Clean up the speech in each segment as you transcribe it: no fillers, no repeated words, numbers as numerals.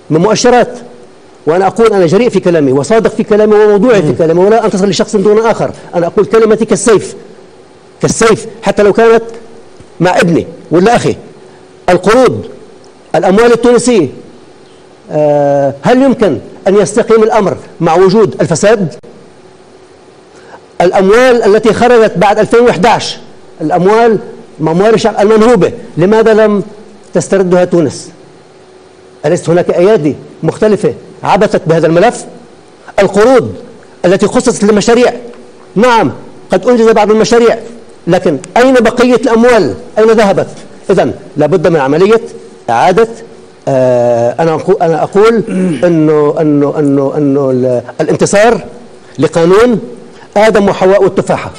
من مؤشرات. وأنا أقول أنا جريء في كلامي وصادق في كلامي وموضوعي في كلامي، ولا أنتصر لشخص دون آخر. أنا أقول كلمتي كالسيف، كالسيف حتى لو كانت مع ابني ولا أخي. القروض، الأموال التونسية، هل يمكن أن يستقيم الأمر مع وجود الفساد؟ الأموال التي خرجت بعد 2011، الأموال الشعب المنهوبة، لماذا لم تستردها تونس؟ أليست هناك أيادي مختلفة عبثت بهذا الملف؟ القروض التي خصصت لمشاريع، نعم قد أنجز بعض المشاريع، لكن أين بقية الأموال؟ أين ذهبت؟ إذن لابد من عملية إعادة. أنا أقول إنه الانتصار لقانون آدم وحواء والتفاحة.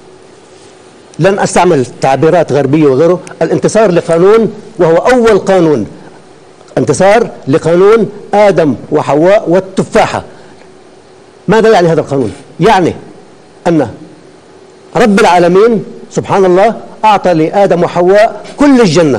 لن أستعمل تعبيرات غربية وغيره. الانتصار لقانون، وهو أول قانون، انتصار لقانون آدم وحواء والتفاحة. ماذا يعني هذا القانون؟ يعني أن رب العالمين سبحان الله أعطى لآدم وحواء كل الجنة،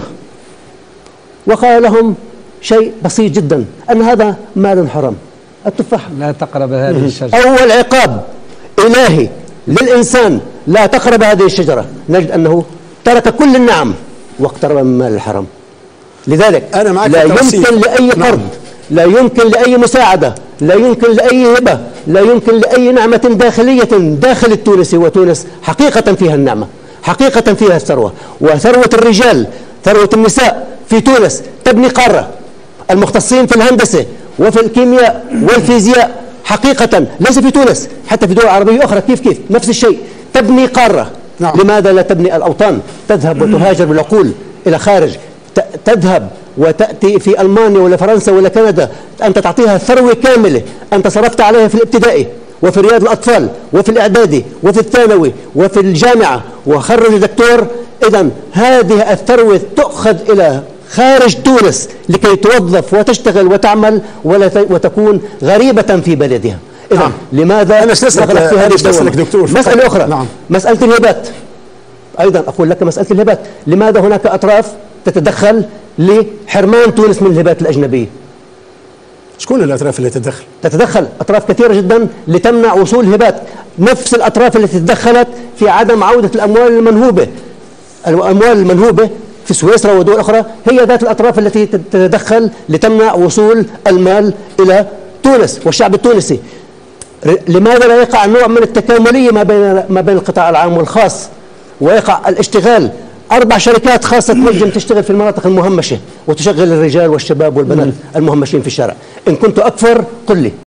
وقال لهم شيء بسيط جدا، أن هذا مال حرام، التفاحة. لا تقرب هذه الشجرة. أول عقاب إلهي للإنسان، لا تقرب هذه الشجرة، نجد أنه ترك كل النعم واقترب من مال الحرام. لذلك لا يمكن لأي قرض، لا يمكن لأي مساعدة، لا يمكن لأي هبة، لا يمكن لأي نعمة داخلية داخل التونسي. وتونس حقيقة فيها النعمة، حقيقة فيها الثروة، وثروة الرجال، ثروة النساء في تونس تبني قارة. المختصين في الهندسة وفي الكيمياء والفيزياء حقيقة ليس في تونس، حتى في دول عربية أخرى كيف نفس الشيء، تبني قارة. نعم. لماذا لا تبني الأوطان؟ تذهب وتهاجر بالعقول إلى خارج، تذهب وتأتي في ألمانيا ولا فرنسا ولا كندا، أنت تعطيها ثروة كاملة، أنت صرفت عليها في الابتدائي وفي رياض الأطفال وفي الإعدادي وفي الثانوي وفي الجامعة، وخرج دكتور. إذن هذه الثروة تؤخذ إلى خارج تونس لكي توظف وتشتغل وتعمل وتكون غريبة في بلدها. إذن لماذا نغلق في هذه الدولة؟ مسألة أخرى، مسألة الهبات. أيضا أقول لك مسألة الهبات، لماذا هناك أطراف تتدخل لحرمان تونس من الهبات الأجنبية؟ شكون الأطراف اللي تتدخل؟ تتدخل أطراف كثيرة جدا لتمنع وصول الهبات. نفس الأطراف التي تدخلت في عدم عودة الأموال المنهوبة. الأموال المنهوبة في سويسرا ودول أخرى هي ذات الأطراف التي تتدخل لتمنع وصول المال إلى تونس والشعب التونسي. لماذا لا يقع نوع من التكاملية ما بين القطاع العام والخاص، ويقع الاشتغال؟ 4 شركات خاصة تنجم تشتغل في المناطق المهمشة وتشغل الرجال والشباب والبنات المهمشين في الشارع. إن كنت أكفر قل لي.